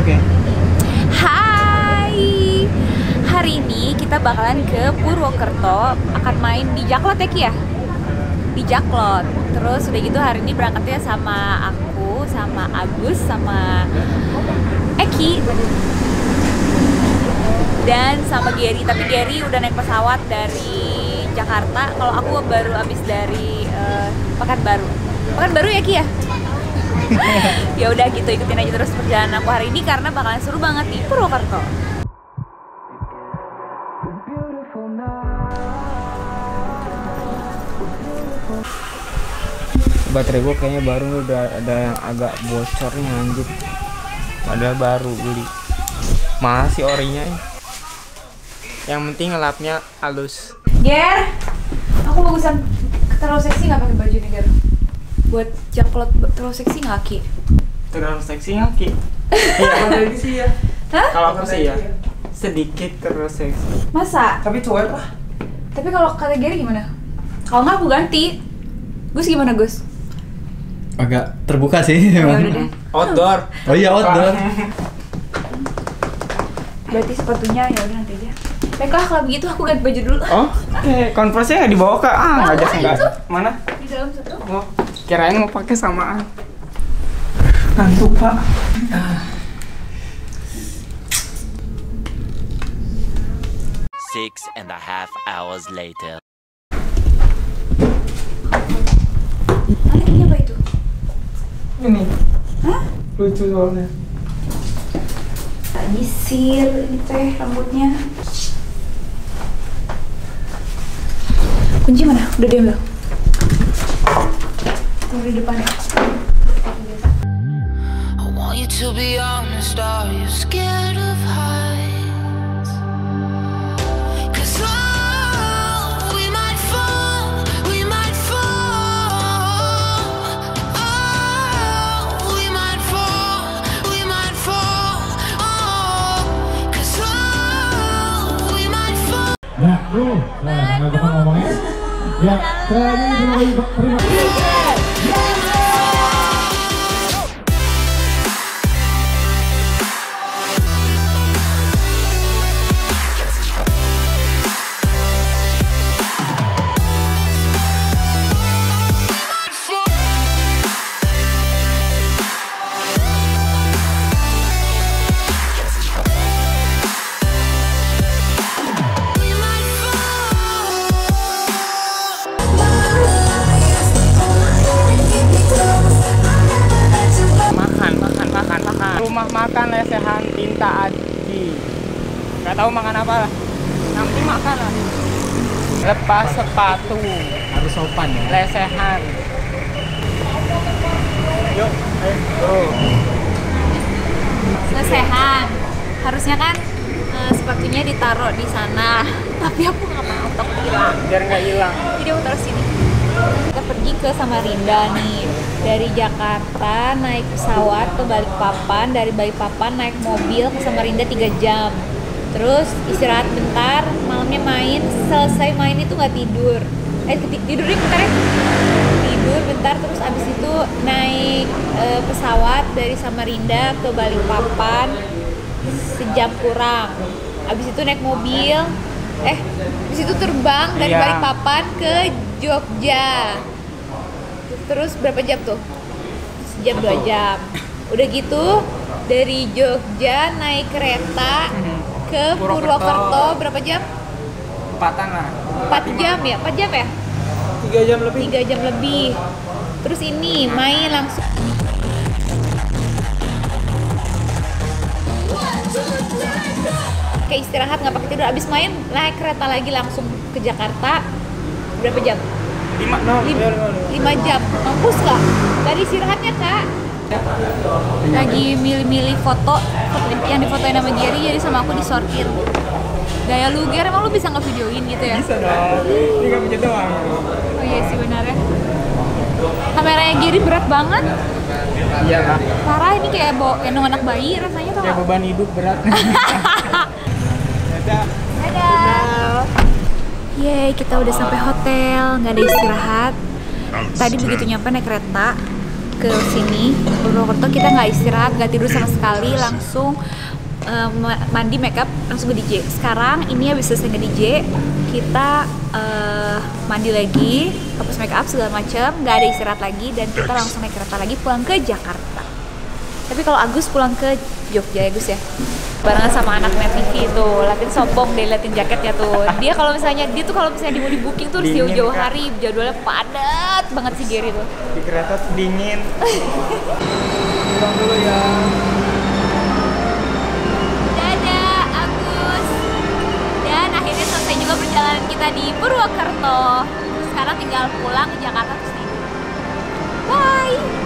Oke. Hai, hari ini kita bakalan ke Purwokerto, akan main di Jaklot ya Ki ya? Di Jaklot. Terus udah gitu hari ini berangkatnya sama aku, sama Agus, sama Eki dan sama Gary. Tapi Gary udah naik pesawat dari Jakarta. Kalau aku baru habis dari Pekanbaru. Pekanbaru ya Ki ya? Ya udah gitu, ikutin aja terus perjalanan aku hari ini karena bakalan seru banget di Purwokerto. Baterai gue kayaknya baru udah ada yang agak bocornya anjir. Padahal baru beli. Masih orinya ya. Yang penting ngelapnya halus. Ger, aku bagusan terlalu seksi nggak pakai baju nih Ger? Buat Jaklot terlalu seksi nggak Ki? Terlalu seksi nggak Ki? Iya kalau dari sih ya. Hah? Kalau aku sih ya sedikit terlalu seksi. Masa? Tapi cuek lah. Tapi kalau kata Gary gimana? Kalau nggak aku ganti. Gus gimana Gus? Agak terbuka sih. Ya udah deh. Outdoor. Oh iya outdoor. Berarti sepatunya ya udah nanti aja. Baiklah kalau begitu aku ganti baju dulu. Oh, oke. Converse-nya nggak dibawa ke nggak jelas nggak. Mana? Di dalam satu. Oh, kirain mau pakai samaan. Ngantuk Pak. 6.5 hours later. Ini apa itu? Ini. Hah? Lucu soalnya. Nyisir ini teh rambutnya. Kunci mana? Udah diambil. Taruh di depan ya. I want you to be honest, are you scared of heights? 'Cause we might fall, we might fall. Oh, we might fall, we might fall. Oh, 'cause we might fall. Nah, bro, nah, nggak ngomongnya. Ya, terima kasih. Rumah makan lesehan Tinta Aji. Nggak tahu makan apa lah. Yang penting makan lah. Lepas sepatu. Harus sopan ya. Lesehan. Yuk, ayo. Lesehan. Harusnya kan sepatunya ditaruh di sana. Tapi aku nggak mau takut hilang. Biar nggak hilang. Jadi aku taruh sini. Kita pergi ke Samarinda nih. Dari Jakarta naik pesawat ke Balikpapan, dari Balikpapan naik mobil ke Samarinda 3 jam. Terus istirahat bentar, malamnya main, selesai main itu nggak tidur. Tidurnya bentar ya. Tidur bentar, terus abis itu naik pesawat dari Samarinda ke Balikpapan sejam kurang. Abis itu naik mobil, abis itu terbang dari Iya. Balikpapan ke Jogja. Terus berapa jam tuh? Sejam 2 jam. Udah gitu dari Jogja naik kereta ke Purwokerto berapa jam? 4-an lah. 4 jam ya? 4 jam ya? 3 jam lebih. 3 jam lebih. Terus ini main langsung. Kayak istirahat nggak pakai tidur. Abis main naik kereta lagi langsung ke Jakarta. Berapa jam? 5 jam. Mampus gak? Dari istirahatnya kak. Lagi milih-milih foto yang difotoin sama Gary, jadi sama aku disortir. Gaya lu Ger, emang lu bisa nge-videoin gitu ya? Bisa dong. Ini nggak punya doang. Oh iya sih benar ya. Kameranya Gary berat banget. Iya lah. Parah, ini kayak gendong anak bayi rasanya tuh. Kayak beban hidup berat. Dadah. Dadah. Yeay, kita udah sampai hotel, nggak ada istirahat. Tadi begitu nyampe naik kereta, ke sini Purwokerto kita nggak istirahat, nggak tidur sama sekali, langsung mandi, makeup, langsung ke DJ. Sekarang ini habis selesai ke DJ, kita mandi lagi, hapus makeup segala macam, nggak ada istirahat lagi, dan kita langsung naik kereta lagi pulang ke Jakarta. Tapi kalau Agus pulang ke Jogja ya Gus ya, barengan sama anak Net TV tuh, latin sombong deh, latin jaketnya tuh. Dia kalau misalnya mau di booking tuh Dingin, jauh-jauh Kak. hari, jadwalnya padat banget sih Gary tuh. Di kereta tuh dingin. Pulang dulu ya. Dadah Agus. Dan akhirnya selesai juga perjalanan kita di Purwokerto. Sekarang tinggal pulang ke Jakarta terus tidur. Bye.